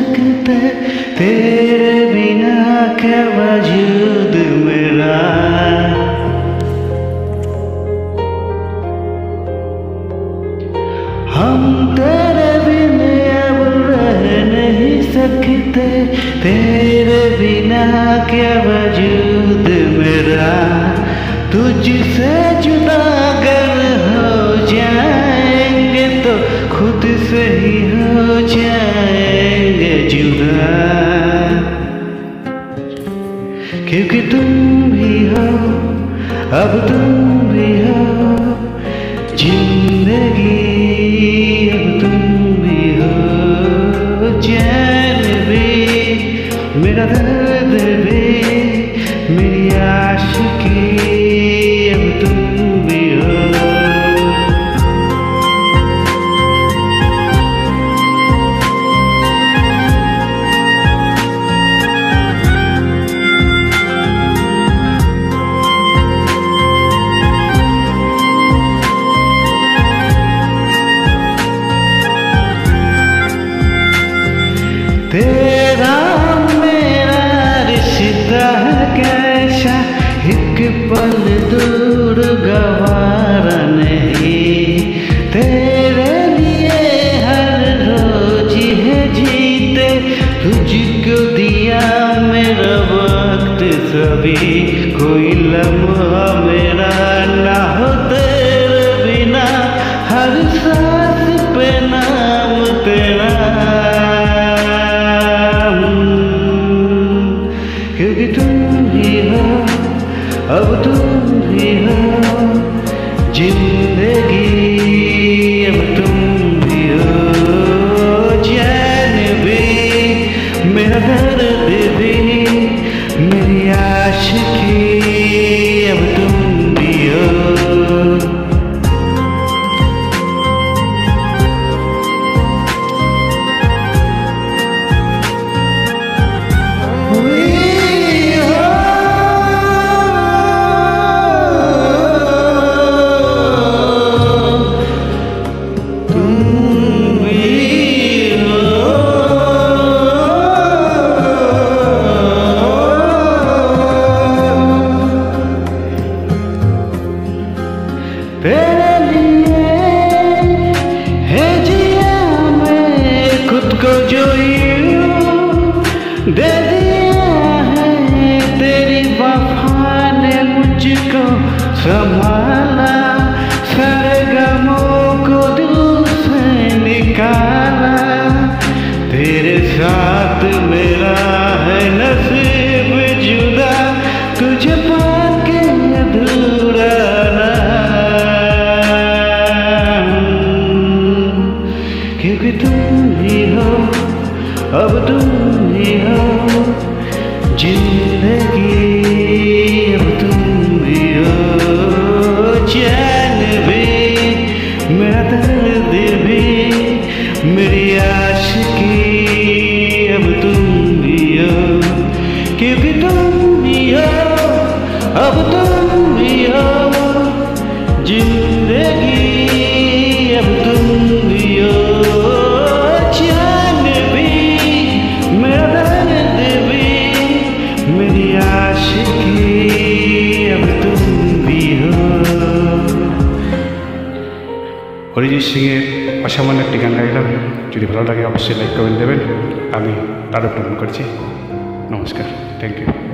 सकते तेरे बिना क्या वजूद मेरा। हम तेरे बिना अब रह नहीं सकते तेरे बिना क्या वजूद मेरा। तुझसे जुदा अगर हो जाएंगे तो खुद से ही हो जाएंगे जुदा। क्योंकि तुम भी हो अब तुम भी हो जिंदगी, अब तुम भी हो चैन भी, मेरा दर्द भी, मेरी आशिकी, अब तुम भी हो। तेरा मेरा रिश्ता कैसा एक पल दूर गवारा नहीं। तेरे लिए हर रोज है जीते तुझको दिया मेरा वक्त सभी। कोई लम्हा मेरा ना हो तेरे बिना, हर सांस पे नाम तेरा। क्योंकि तुम ही हो अब तुम भी हो जिंदगी, अब तुम भी हो चैन भी, मेरा दर्द भी, मेरी आशिकी, अब तुम भी हो। तेरे लिए है जिया मैं खुद को जो यूं दे दिया है, तेरी वफा ने मुझको संभाला। सारे गमों को दिल से निकाला। तेरे साथ मेरा है नसीब जुदा, तुझे पाके अधूरा ना। क्योंकि तुम ही हो अब तुम ही हो जिंदगी, अब तुम भी हो चैन भी, मेरा दर्द भी, मेरी आशिकी, अब तुम भी हो। क्योंकि तुम भी हो अब तुम भी हो जिंदगी, अब तुम भी हो चैन भी, मेरा दर्द भी, मेरी आशिकी, अब तुम भी हो। অরিজিৎ সিংয়ের অসামান্য একটি গান গাইলাম। যদি ভালো লাগে অবশ্যই লাইক কমেন্ট দেবেন। আমি তারক করছি। নমস্কার, থ্যাংক ইউ।